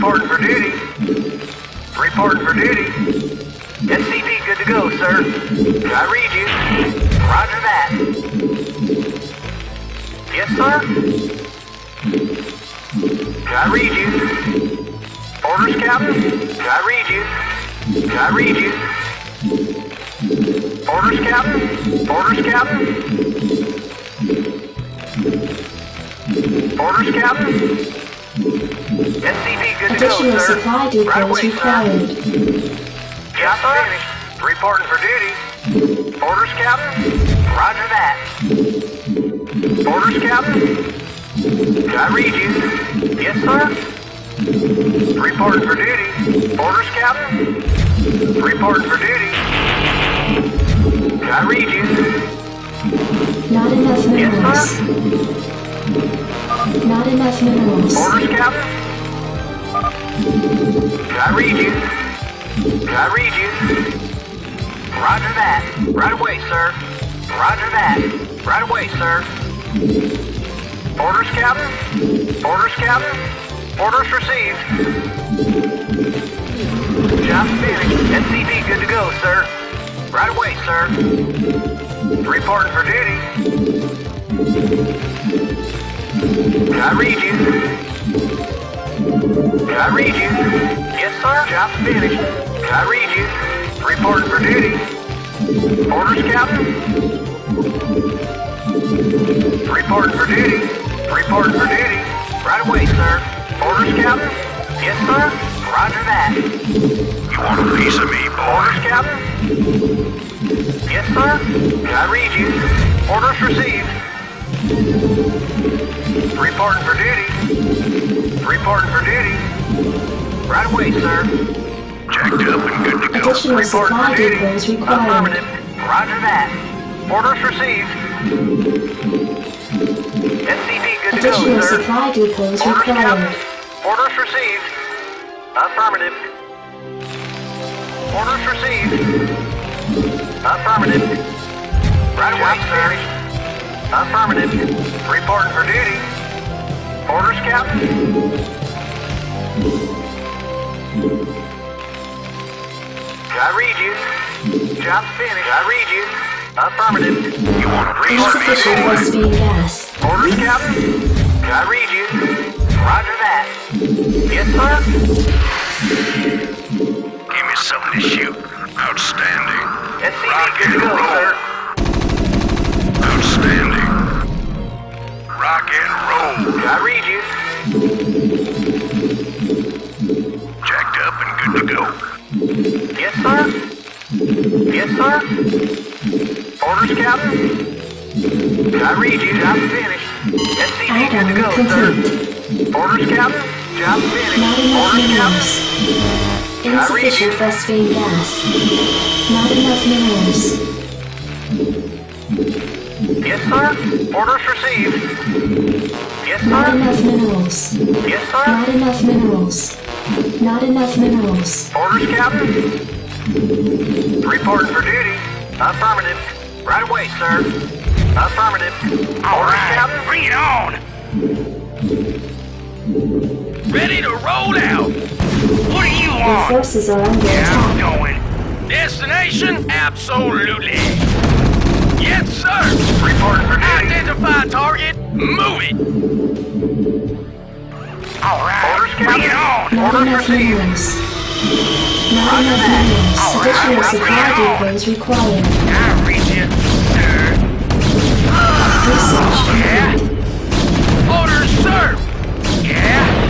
Reporting for duty. Reporting for duty. SCV good to go, sir. I read you. Roger that. Yes, sir. I read you. Orders, Captain. I read you. I read you. Orders, Captain. Orders, Captain. Orders, Captain. SCV good to go, Additional sir. supply depots required. Yes, sir. Reporting for duty. Orders, Captain. Roger that. Orders, Captain. I read you. Yes, sir. Reporting for duty. Orders, Captain. Reporting for duty. I read you. Not enough minerals. Yes, Not enough minerals. Orders, Captain. I read you. I read you. Roger that. Right away, sir. Roger that. Right away, sir. Orders, Captain. Orders, Captain. Orders received. Job finished. SCV good to go, sir. Right away, sir. Reporting for duty. I read you. I read you. Yes, sir. Job's finished. I read you. Reporting for duty. Orders, Captain. Reporting for duty. Reporting for duty. Right away, sir. Orders, Captain. Yes, sir. Roger that. You want a piece of me, boy? Orders, Captain. Yes, sir. I read you. Orders received. Reporting for duty. Reporting for duty. Right away, sir. Jacked up and good to go. Additional Reporting for supply duty. depots required. Affirmative. Roger that. Orders received. SCV good to go, Additional sir. supply depots Orders, Captain. required. Orders received. Affirmative. Orders received. Affirmative. Right away, sir. Affirmative. Reporting for duty. Orders, Captain. I read you. Job's finished. I read you. Affirmative. You want a piece of me, Insufficient boy? phosphine gas. Orders, Captain. I read you. Roger that. Yes, sir. Give me something to shoot. Outstanding. SCV Rock good to and go, roll. sir. Outstanding. Rock and roll. I read you. Jacked up and good to go. Yes, sir. Yes, sir. Orders, Captain. I read you. Job finished. SCV good to go, Add-on sir. complete. Orders, Captain. Job finished. Not enough Orders, minerals. Captain. Insufficient phosphine gas. Not enough minerals. Yes, sir. Orders received. Yes, Not sir. enough minerals. Yes, sir. Not enough minerals. Not enough minerals. Orders, Captain. Reporting for duty. Affirmative. Right away, sir. Affirmative. All Orders, right, Captain. bring it on. Ready to roll out. What do you Your want? forces are under I'm attack. going. Destination? Absolutely. Yes, sir. Reporting for duty. Identify target. Move it. All right, Orders, bring it Captain. on. Not Orders enough received. minerals. Not enough minerals. All right, Additional bring supply it on. depots required. I reach you, sir. Research Yeah. complete. Orders, sir. Yeah.